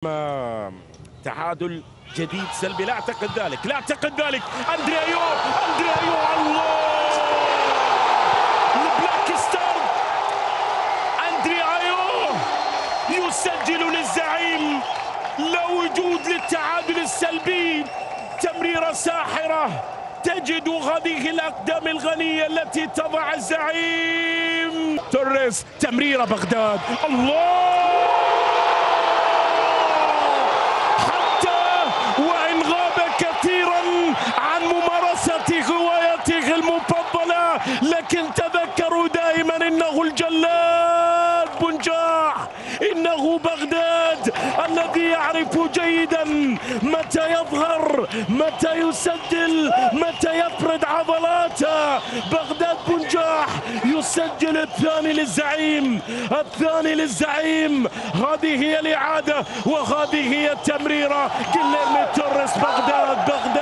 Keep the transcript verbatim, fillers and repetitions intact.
تعادل جديد سلبي. لا اعتقد ذلك، لا اعتقد ذلك. اندري ايو، اندري ايو، الله! البلاك ستار اندري ايو يسجل للزعيم. لا وجود للتعادل السلبي. تمريرة ساحرة تجد هذه الأقدام الغنية التي تضع الزعيم. توريس، تمريرة بغداد، الله! حتى وإن غاب كثيرا عن ممارسة هوايته المفضلة، لكن تذكروا دائما إنه الجلاد بنجاح، إنه بغداد الذي يعرف جيدا متى يظهر، متى يسجل، متى يفرد عضلاته. بغداد بنجاح يسجل الثاني للزعيم، الثاني للزعيم. هذه هي الإعادة وهذه هي التمريرة. جيليرمي توريس، بغداد بغداد